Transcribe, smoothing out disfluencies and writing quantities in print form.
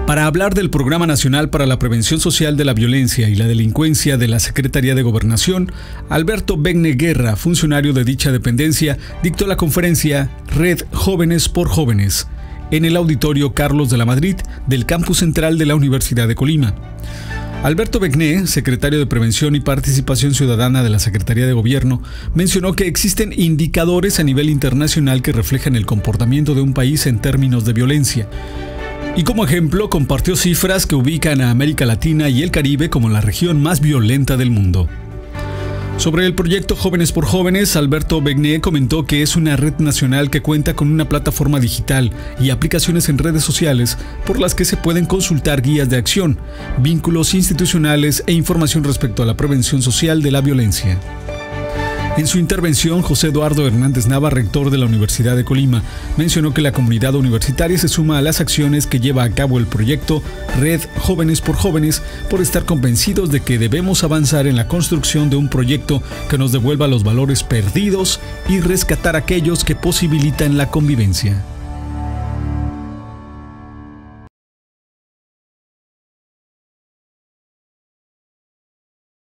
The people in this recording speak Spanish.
Para hablar del Programa Nacional para la Prevención Social de la Violencia y la Delincuencia de la Secretaría de Gobernación, Alberto Begne Guerra, funcionario de dicha dependencia, dictó la conferencia Red Jóvenes por Jóvenes en el Auditorio Carlos de la Madrid del Campus Central de la Universidad de Colima. Alberto Begne, secretario de Prevención y Participación Ciudadana de la Secretaría de Gobierno, mencionó que existen indicadores a nivel internacional que reflejan el comportamiento de un país en términos de violencia. Y como ejemplo, compartió cifras que ubican a América Latina y el Caribe como la región más violenta del mundo. Sobre el proyecto Jóvenes por Jóvenes, Alberto Begne comentó que es una red nacional que cuenta con una plataforma digital y aplicaciones en redes sociales por las que se pueden consultar guías de acción, vínculos institucionales e información respecto a la prevención social de la violencia. En su intervención, José Eduardo Hernández Nava, rector de la Universidad de Colima, mencionó que la comunidad universitaria se suma a las acciones que lleva a cabo el proyecto Red Jóvenes por estar convencidos de que debemos avanzar en la construcción de un proyecto que nos devuelva los valores perdidos y rescatar aquellos que posibilitan la convivencia.